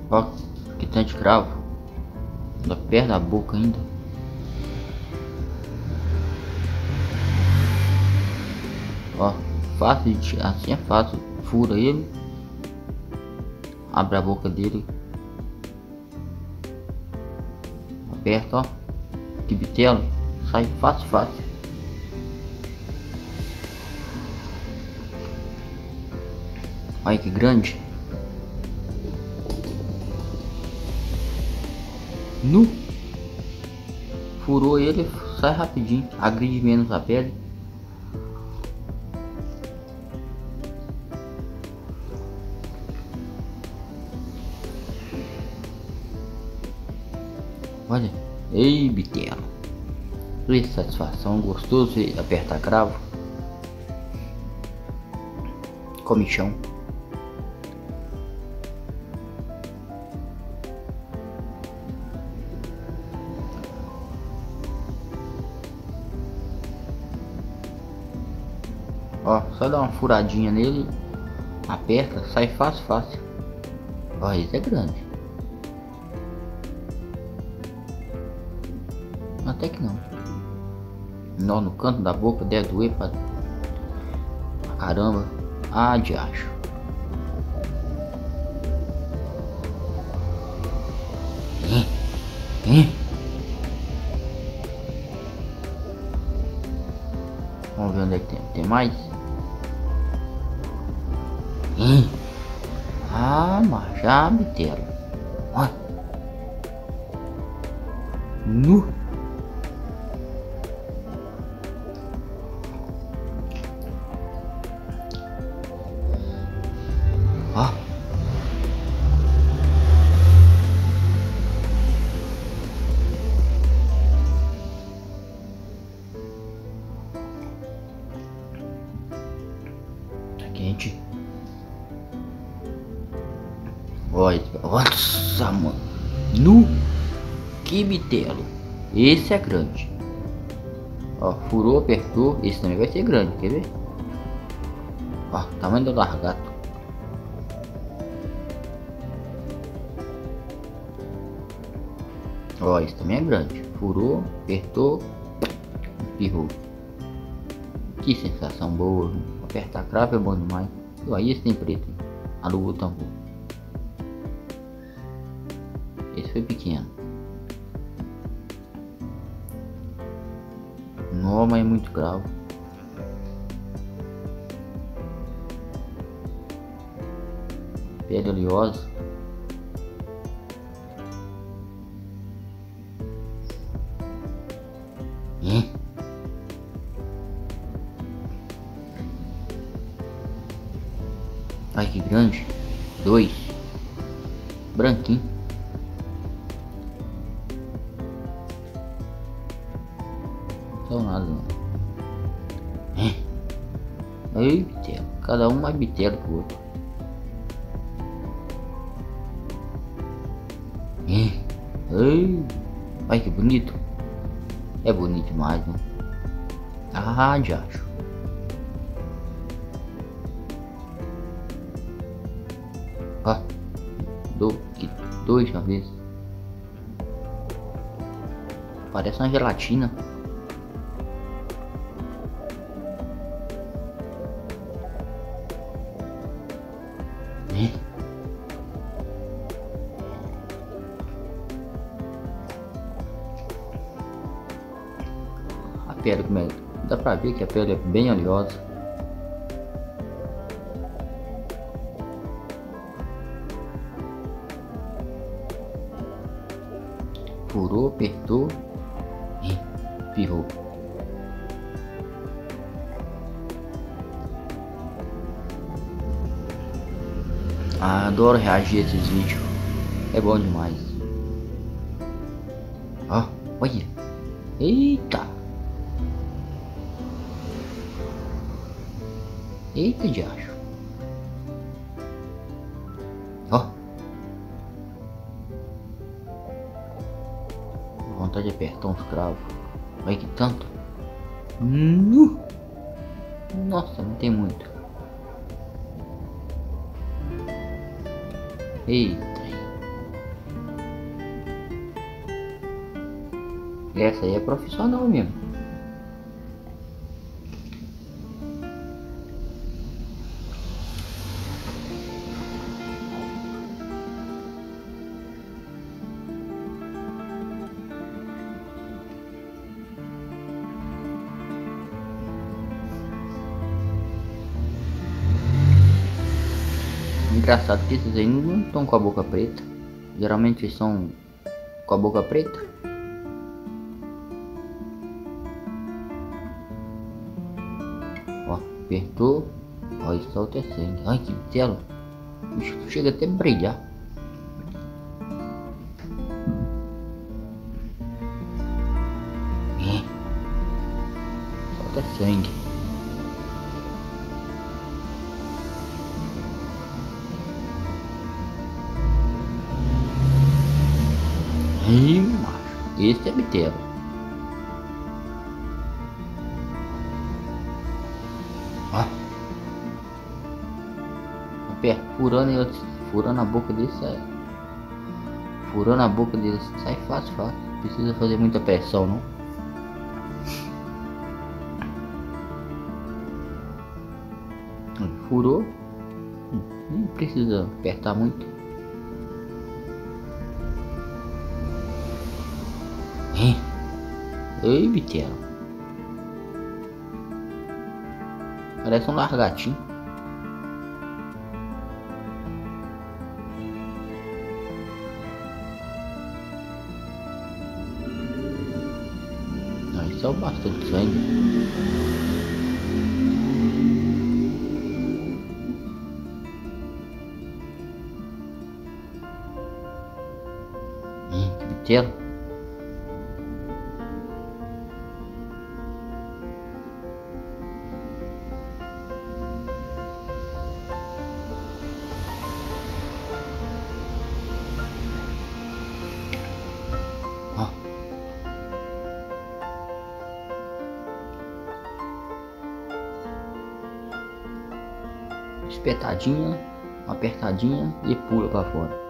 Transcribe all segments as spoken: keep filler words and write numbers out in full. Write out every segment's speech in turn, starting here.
Ó, que tanto de cravo. Da perto da boca ainda. Ó, fácil de tirar, assim é fácil. Fura ele. Abre a boca dele. Aperta, ó. Que bitelo. Sai fácil, fácil. Olha que grande. Nu. Furou ele, sai rapidinho. Agride menos a pele. Olha. Ei, bitelo. Que satisfação, gostoso de apertar cravo. Comichão. Ó, só dá uma furadinha nele, aperta, sai fácil, fácil. Ó, esse é grande. Até que não. Nó no canto da boca, deve doer pra caramba. Ah, de acho. É, é. Vamos ver onde é que tem, tem mais. É. Ah, mas já bitelo. Olha. Nu. Ó. Tá quente. Olha, nossa, mano. Nu. Que bitelo. Esse é grande. Ó, furou, apertou. Esse também vai ser grande, quer ver? Ó, tamanho do largato. Ó, esse também é grande. Furou, apertou, espirrou. Que sensação boa. Apertar cravo é bom demais. Ó, aí esse tem preto. Alugou o tambor. Esse foi pequeno. Não, mas é muito cravo. Pele oleosa. É. Ai, que grande. Dois. Branquinho. Não são nada não. É. Ei, bitelo. Cada um mais bitelo que o outro. É. Ei. Ai, que bonito. É bonito demais, né? Ah, já acho. Ó, do, que dois uma vez. Parece uma gelatina. É. A pele, como é? Dá pra ver que a pele é bem oleosa. Furou, apertou e espirrou. Ah, adoro reagir a esses vídeos. É bom demais. Ó, olha. Eita. Eita, diacho. Ó. Vontade de apertar uns cravos. Olha que tanto. Nu. Nossa, não tem muito. Eita. Essa aí é profissional mesmo. Engraçado que esses aí não estão com a boca preta. Geralmente eles são com a boca preta. Ó, apertou. Ó, isso solta sangue. Ai, que tela. O bicho chega até a brilhar. É. Solta sangue. Ih, macho, esse é bitelo. Ó, aperta, furando ele, furando a boca dele sai. Furando a boca dele sai fácil, fácil. Não precisa fazer muita pressão, não. Furou, nem precisa apertar muito. Ei, bitelo. Parece um largatinho. Aí só bastante sangue. Hum, que bitelo. Espetadinha, apertadinha e pula para fora.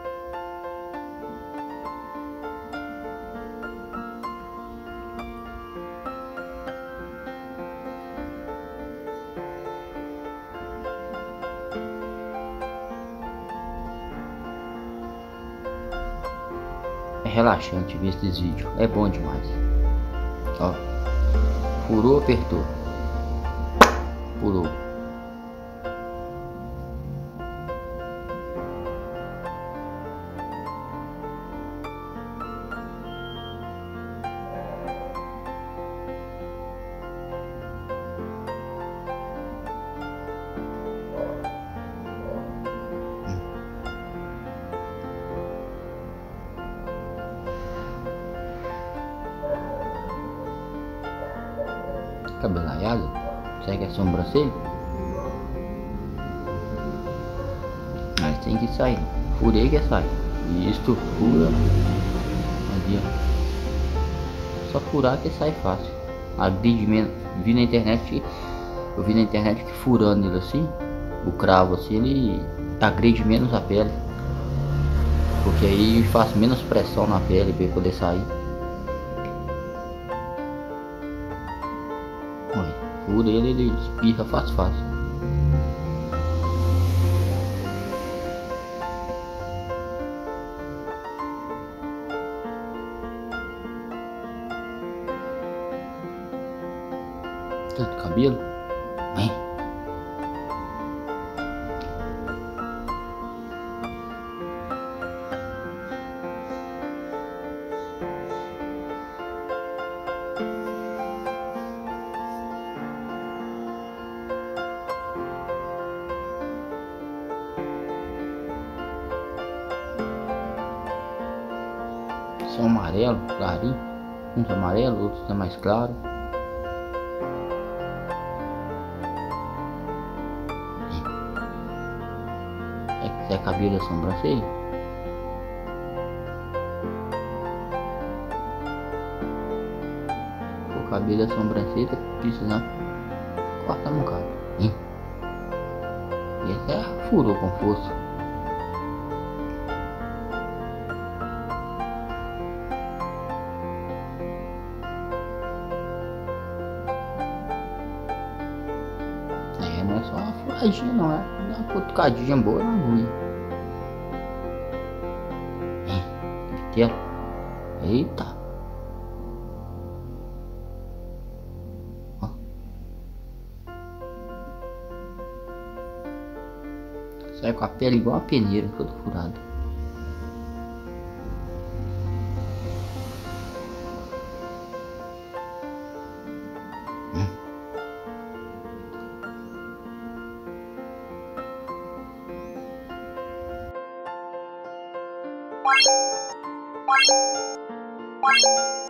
É relaxante ver esses vídeos, é bom demais. Ó, furou, apertou, pulou. Cabelo raiado? Será que é sobrancelha? Mas tem que sair. Furei que sai. Isto, fura. Ali, ó. Só furar que sai fácil. Agride menos. Vi na internet. Eu vi na internet que furando ele assim, o cravo assim, ele agride menos a pele. Porque aí faz menos pressão na pele para poder sair. Fura ele, ele espirra fácil, fácil. Tanto cabelo, hein? São amarelo, clarinho. Uns amarelo, outros é mais claro. É que é cabelo da sobrancelha. O cabelo da sobrancelha precisa cortar um bocado. Hein? Esse é furou com força. Só uma furadinha não, é uma cutucadinha boa na agulha. Inteiro. Eita. Ó. Sai com a pele igual a peneira, toda furada. Hum.